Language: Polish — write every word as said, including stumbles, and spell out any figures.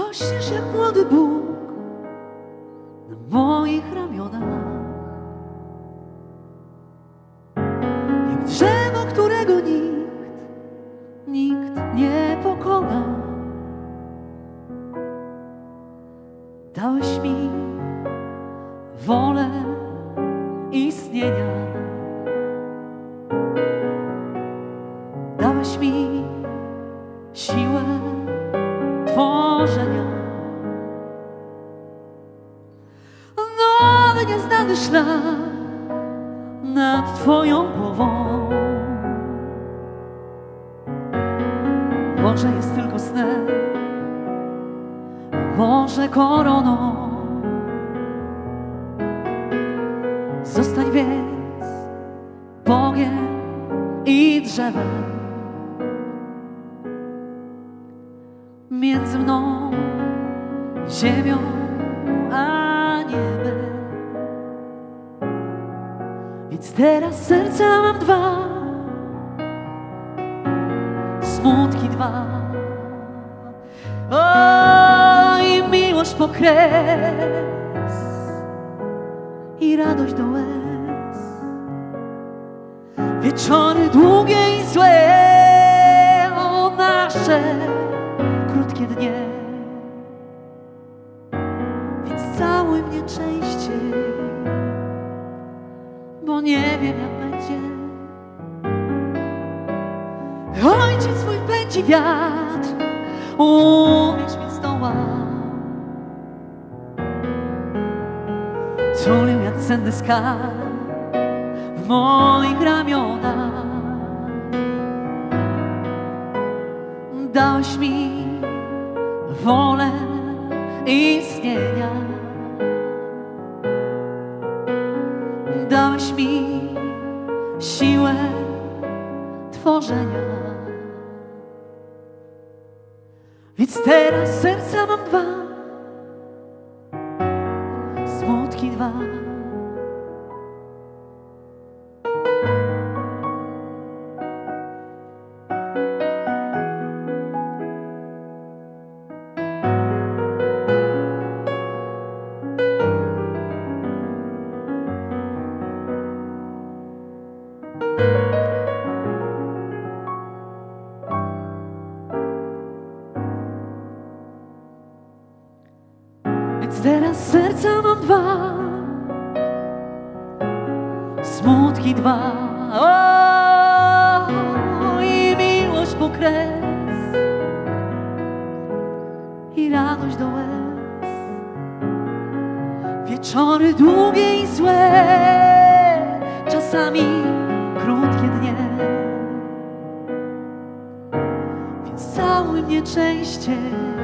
Rośniesz jak młody Bóg na moich ramionach, jak drzewo, którego nikt, nikt nie pokona. Dałeś mi wolę istnienia, dałeś mi siłę tworzenia. Nowy, nieznany szlak nad Twoją głową. Może jest tylko snem, może koroną. Zostań więc Bogiem i drzewem między mną, ziemią a niebem. Więc teraz serca mam dwa, smutki dwa. O, i miłość po kres, i radość do łez. Wieczory długie i złe, o nasze krótkie dnie. Więc całuj mnie częściej, bo nie wiem jak będzie. Ojciec mój pędzi wiatr, uwierz mi zdoła. Tulił jak cenny skarb w moich ramionach. Dałeś mi wolę istnienia, dałeś mi siłę tworzenia. Więc teraz serca mam dwa, smutki dwa. Więc teraz serca mam dwa, smutki dwa. O, i miłość po kres, i radość do łez. Wieczory długie i złe, czasami krótkie dnie. Więc całuj mnie częściej,